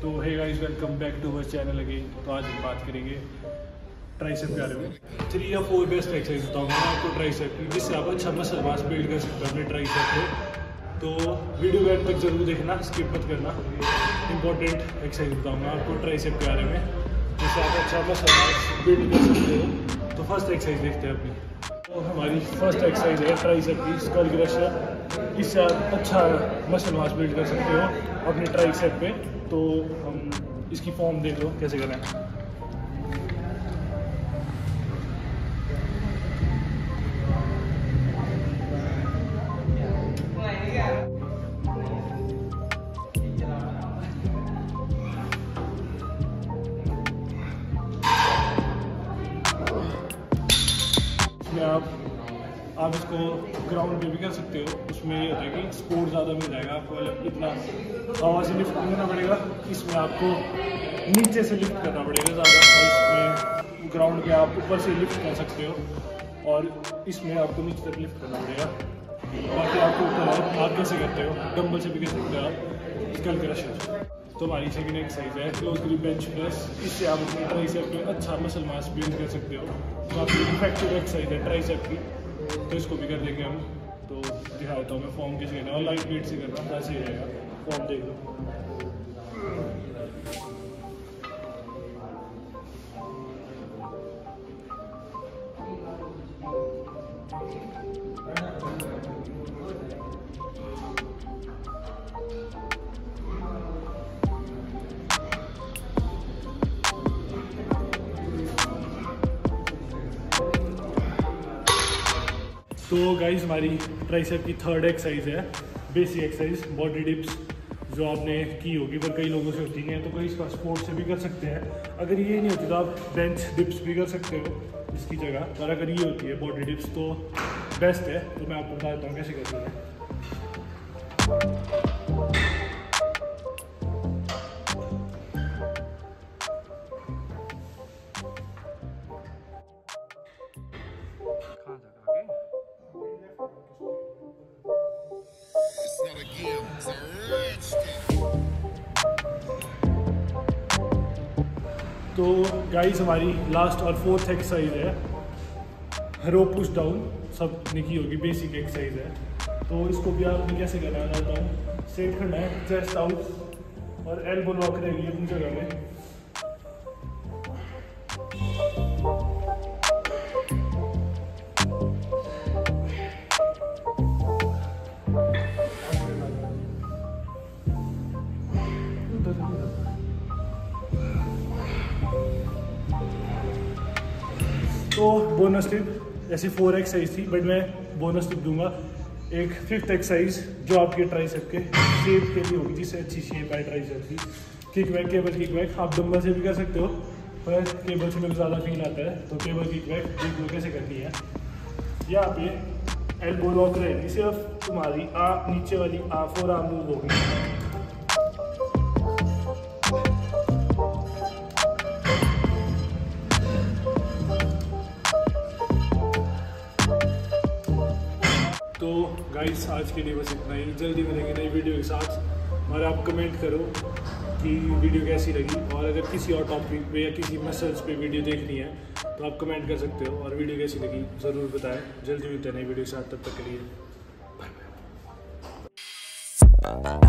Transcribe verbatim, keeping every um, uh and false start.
तो hey guys, welcome back to our channel again. तो आज हम बात करेंगे ट्राइसेप के बारे में। थ्री या फोर बेस्ट एक्सरसाइज बताऊंगा मैं आपको ट्राइसेप की, जिससे आप अच्छा मसल मास बिल्ड कर सकते हो अपने ट्राइसेप पे। तो वीडियो को एंड तक जरूर देखना, स्किप मत करना। इंपॉर्टेंट एक्सरसाइज बताऊंगा आपको ट्राइसेप के बारे में, जिससे आप अच्छा मसल मास बिल्ड कर सकते हो। तो फर्स्ट एक्सरसाइज देखते हैं अपनी। तो हमारी फर्स्ट एक्सरसाइज है ट्राइसेप की स्कल क्रशर। इससे आप अच्छा मसल मास बिल्ड कर सकते हो अपने ट्राइसेप पे। तो हम इसकी फॉर्म देख लो कैसे करें। इसमें आप आप इसको ग्राउंड पे भी कर सकते हो। उसमें ये होता है कि सपोर्ट ज़्यादा मिल जाएगा आपको, इतना हवा से लिफ्ट नहीं करना पड़ेगा। इसमें आपको नीचे से लिफ्ट करना पड़ेगा ज़्यादा, और इसमें ग्राउंड पे आप ऊपर से लिफ्ट कर सकते हो और इसमें आपको नीचे तक लिफ्ट करना पड़ेगा। बाकी आपको ऊपर है आप कैसे करते हो, डंबल से भी कर सकते हो आप स्कल क्रशर। तो हमारी सेकंड एक्सरसाइज है क्लोज ग्रिप बेंच प्रेस। इससे आप अपने ट्राइसेप पे अच्छा मसल मास बिल्ड कर सकते हो। तो आपकी इफेक्टिव एक्सरसाइज है ट्राइसेप की, तो इसको भी कर देंगे हम। तो दिखा देता हूँ मैं फॉर्म कैसे करना है, और लाइट वेट से करना ऐसे ही रहेगा। फॉर्म देख लो। तो गाइस, हमारी ट्राइसेप की थर्ड एक्सरसाइज है बेसिक एक्सरसाइज बॉडी डिप्स, जो आपने की होगी पर कई लोगों से होती नहीं है। तो कोई इसका स्पोर्ट से भी कर सकते हैं। अगर ये नहीं होती तो आप बेंच डिप्स भी कर सकते हो इसकी जगह। और अगर ये होती है बॉडी डिप्स तो बेस्ट है। तो मैं आपको बता देता हूँ कैसे करते हैं। तो गाइस, हमारी लास्ट और फोर्थ एक्सरसाइज है रो पुश डाउन। सब ने की होगी, बेसिक एक्सरसाइज है। तो इसको भी आपने कैसे करना है बताता हूँ। सेट करना है चेस्ट आउट और एल्बो लॉक रहेगी अपनी जगह में। तो बोनस टिप, ऐसी फोर एक्सरसाइज थी बट मैं बोनस टिप दूंगा एक फिफ्थ एक्सरसाइज, जो आपके ट्राइसेप के शेप के लिए होगी, जिससे अच्छी शेप आए ट्राइसेप की। Kick back, cable kick back आप डंबल से भी कर सकते हो, पर केबल से मेरे को ज़्यादा फील आता है। तो केबल किक बैक देख लो कैसे करनी है। यहाँ पे एल्बो लॉक रहेगी, सिर्फ तुम्हारी आ नीचे वाली आ फोर आर्म मूव होगी। तो गाइस, आज के लिए बस इतना ही। जल्दी मिलेंगे नई वीडियो के साथ। और आप कमेंट करो कि वीडियो कैसी लगी, और अगर किसी और टॉपिक पे या किसी मसल्स पे वीडियो देखनी है तो आप कमेंट कर सकते हो। और वीडियो कैसी लगी ज़रूर बताएं। जल्दी मिलते हैं नई वीडियो के साथ, तब तक के लिए बाय बाय।